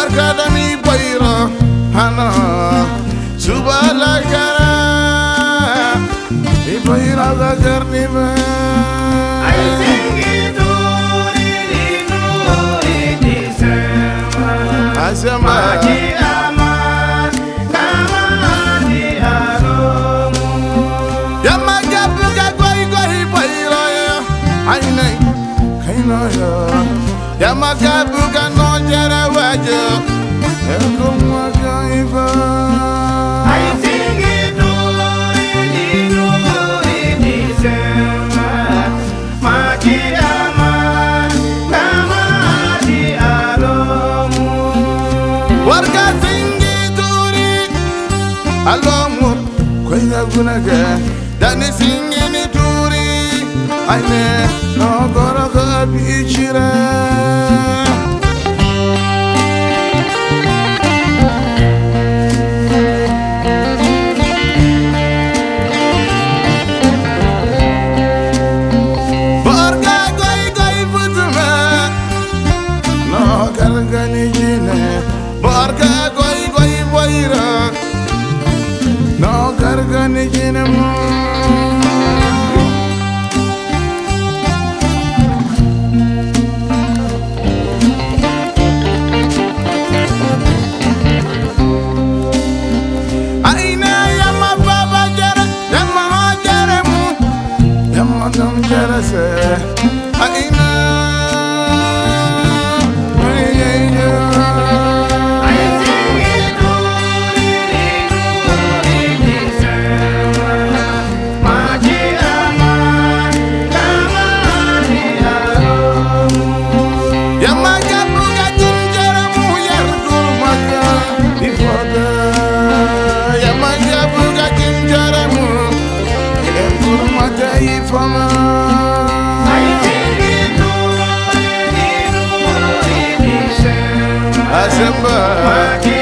Warga dami bayra hana subala kara bayra ga garni ba ay singi Touri di sama asama di aman kama di aromu yama gabu ga goy bayra ay nay kayna ya yama gabu ga no jara wajo elkum wajaiba ay singi Touri di sama maki aman kama di alomu warga singi Touri alomu koina gunaga dani singi ni Touri ayne no gora ga bichira barka goy goy boyra no gargani jinam aina yama baba jara yama jaremu yama dam jarase aina Asamba